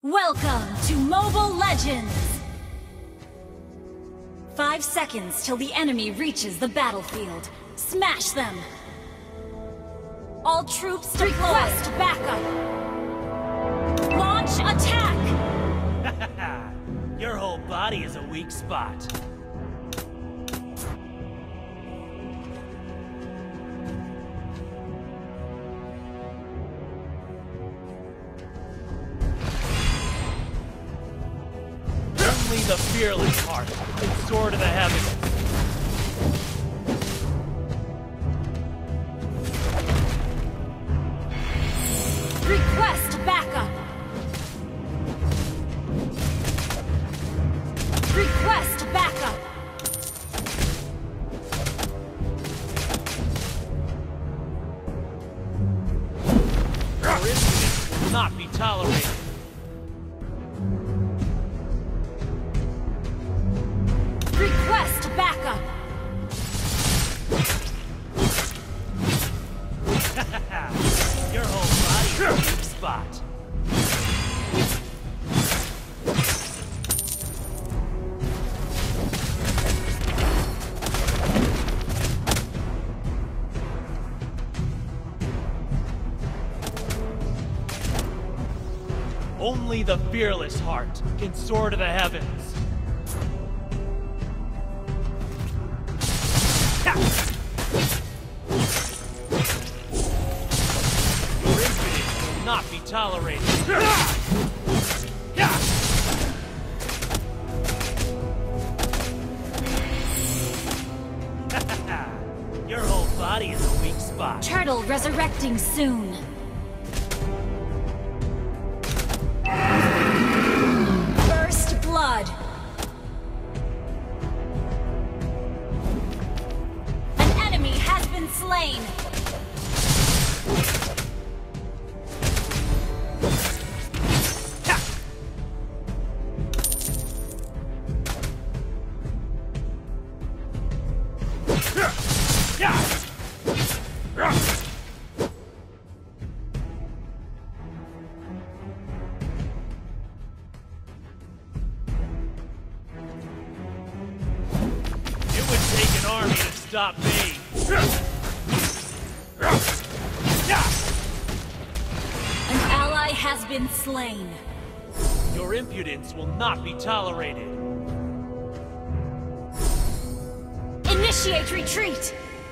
Welcome to Mobile Legends! 5 seconds till the enemy reaches the battlefield. Smash them! All troops request backup! Launch attack! Your whole body is a weak spot. Only the fearless heart can soar to the heavens. Request backup! Request backup! Your incidents will not be tolerated. Request backup! Your whole body is a weak spot. Only the fearless heart can soar to the heavens. Your impudence will not be tolerated. Your whole body is a weak spot. Turtle resurrecting soon. First blood. An enemy has been slain. It would take an army to stop me. An ally has been slain. Your impudence will not be tolerated. Initiate retreat.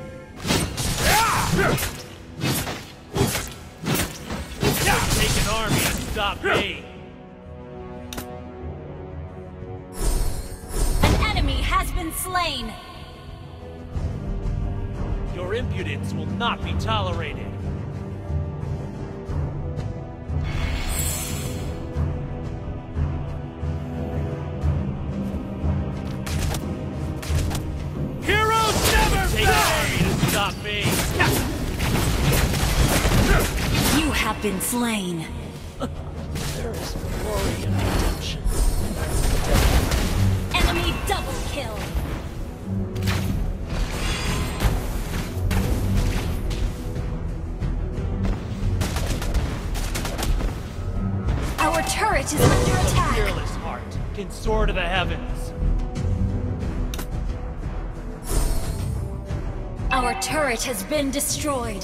It would take an army to stop me. An enemy has been slain. Your impudence will not be tolerated. Heroes never take an army to stop me. You have been slain. There is glory in redemption. Enemy double kill. Our turret is under The attack. fearless heart can soar to the heavens. Our turret has been destroyed.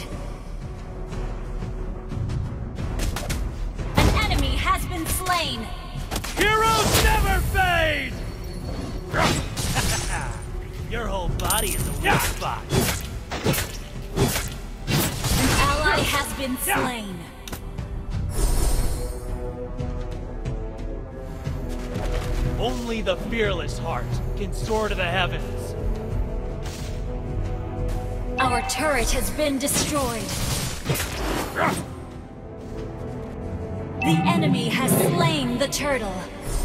An enemy has been slain. Heroes never fade! Your whole body is a weak spot. An ally has been slain. Only the fearless heart can soar to the heavens. Our turret has been destroyed. The enemy has slain the turtle.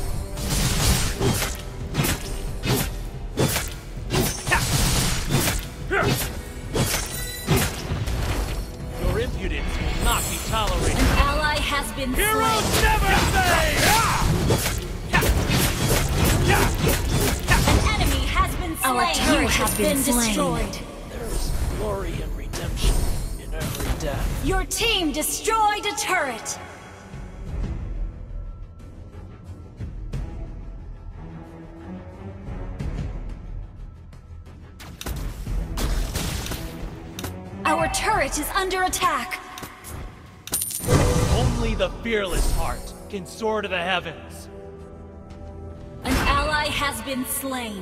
Your impudence will not be tolerated. An ally has been Heroes slain. never fade! An enemy has been slain. Our turret has been destroyed. There is glory and redemption in every death. Your team destroyed a turret. Our turret is under attack! Only the fearless heart can soar to the heavens. An ally has been slain.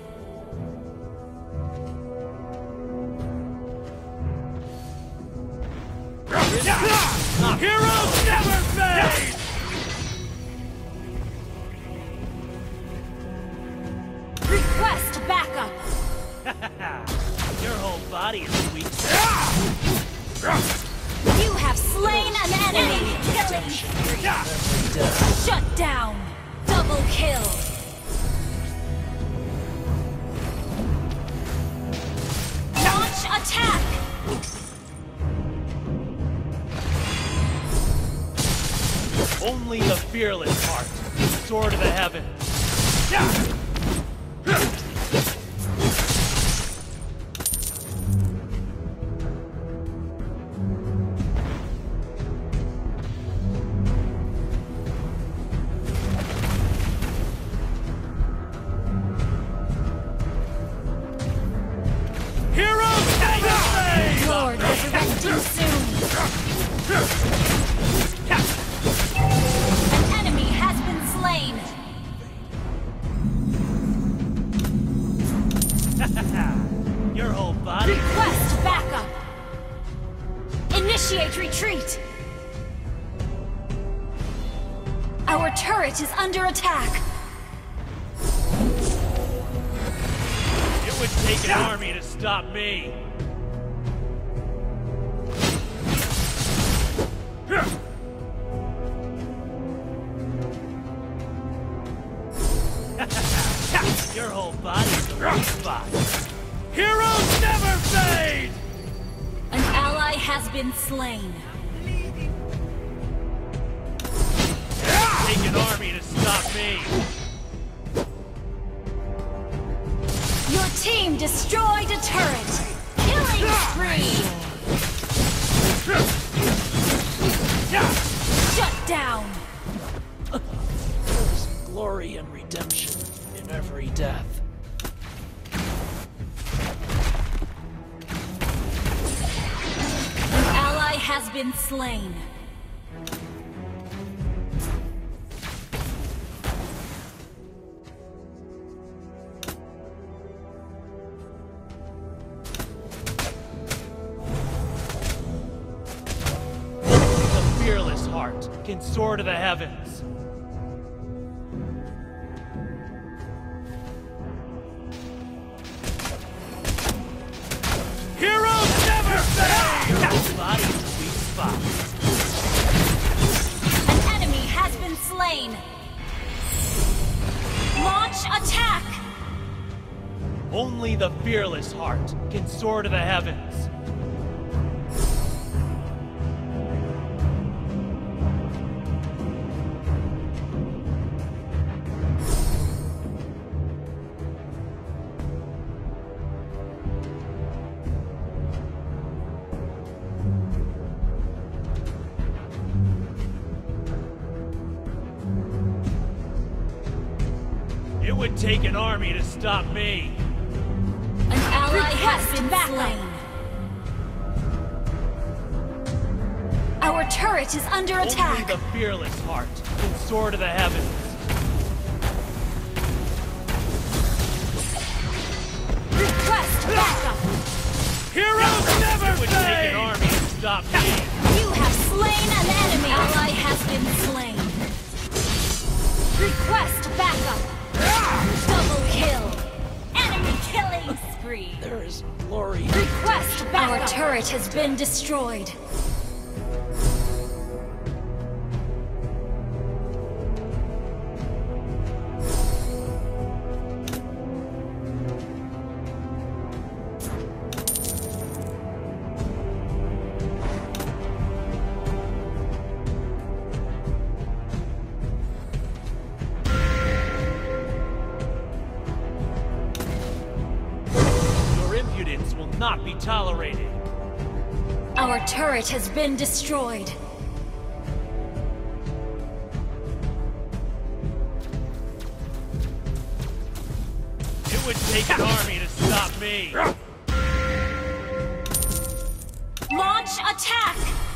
Heroes never fade! Request backup! Your whole body is weak. You have slain an enemy! Killing spree! Shut down! Double kill! Launch attack! Only the fearless heart can soar to the heavens. Heroes never fade! Lord resurrecting soon! An enemy has been slain! Your whole body. Request backup! Initiate retreat! Our turret is under attack! It would take an army to stop me. Your whole body's a weak spot. Heroes never fade! An ally has been slain. Take an army to stop me. Your team destroyed a turret! Killing spree! Shut down! There's glory and redemption in every death. An ally has been slain. The fearless heart can soar to the heavens. Heroes never fade! Your body's a weak spot. An enemy has been slain. Launch attack! Only the fearless heart can soar to the heavens. It would take an army to stop me. An ally has been slain. Our turret is under Only attack. the fearless heart can soar to the heavens. Request backup! Heroes never would take an army to stop me. You have slain an enemy! Ally has been slain. Request backup! Double kill! Enemy killing spree! There is glory. Request backup! Our turret has been destroyed. Your impudence will not be tolerated. Our turret has been destroyed. It would take an army to stop me. Launch attack!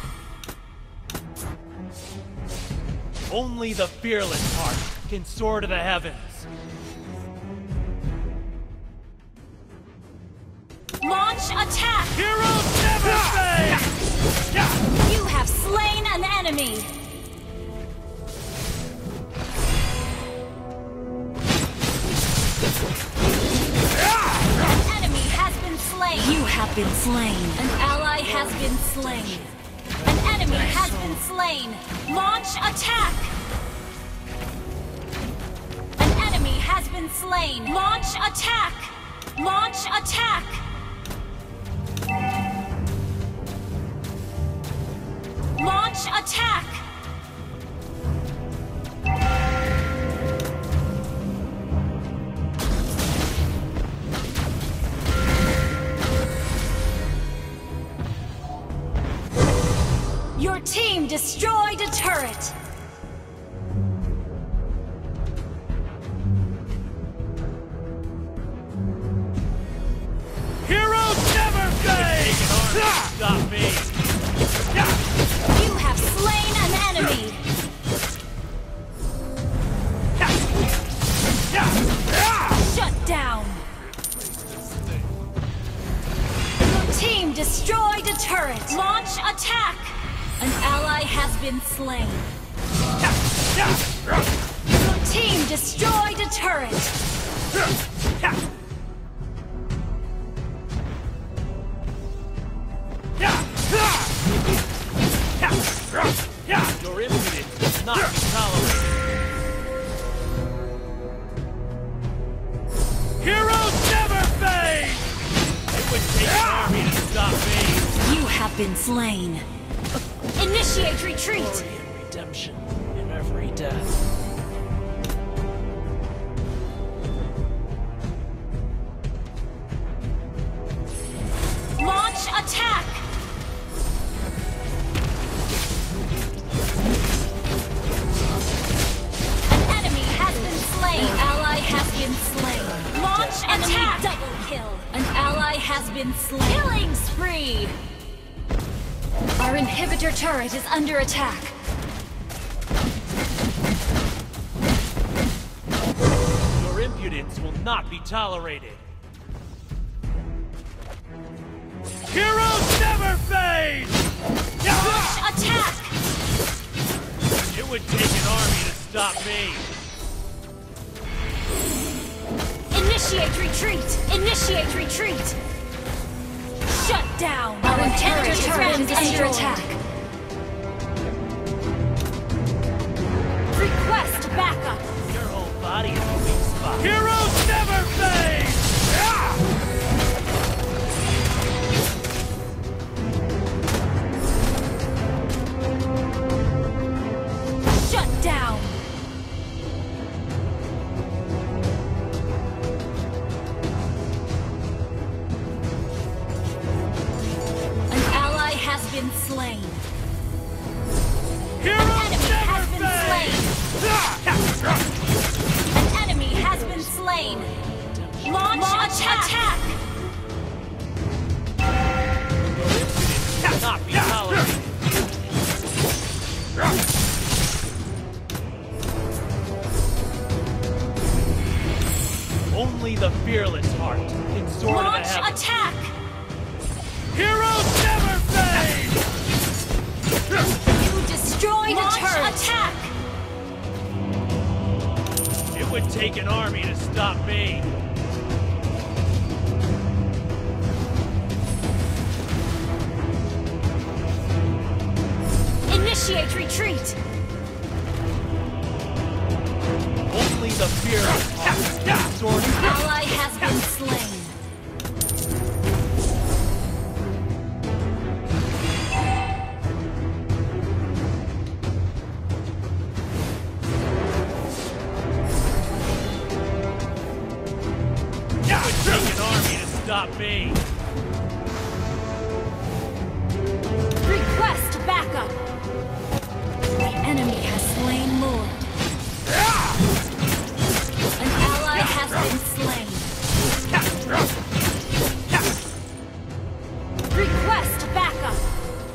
Only the fearless heart can soar to the heavens. Launch attack! Heroes never fade! You have slain an enemy! An enemy has been slain! You have been slain! An ally has been slain! An enemy has been slain! Launch attack! An enemy has been slain! Launch attack! Launch attack! Launch attack! Your team destroyed a turret! Heroes never fade! Stop me! You have slain an enemy! Shut down! Your team destroyed a turret! Launch attack! An ally has been slain. Your team destroyed a turret! Your impudence will not be tolerated. Heroes never fade! It would take an army to stop me. You have been slain. Initiate retreat! Glory and redemption in every death. Launch attack! An enemy has been slain. An ally has been slain. Launch attack! Double kill. An ally has been slain. Killing spree! Our inhibitor turret is under attack. Your impudence will not be tolerated. Heroes never fade! Launch attack! It would take an army to stop me. Initiate retreat! Initiate retreat! Shut down! Our inhibitor turret is under attack. Request backup! Your whole body is a weak spot. Heroes never fade! Shut down! An ally has been slain. Heroes Enemy never has been fade! An enemy has been slain. Launch attack! Your impudence will not be tolerated. Only the fearless heart can soar to the Launch heavens. attack! Heroes never fade! You destroyed a turret! Attack! It would take an army to stop me. Initiate retreat! Only the fearless heart can soar to the heavens. Ally has been slain. It would take an army to stop me. Request backup! The enemy has slain Lord. An ally has been slain. Request backup!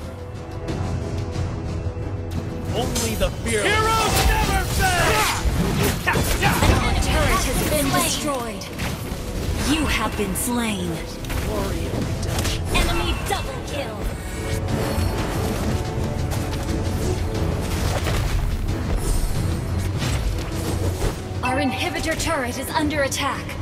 destroyed. You have been slain. Glory of redemption. Enemy double kill. Our inhibitor turret is under attack.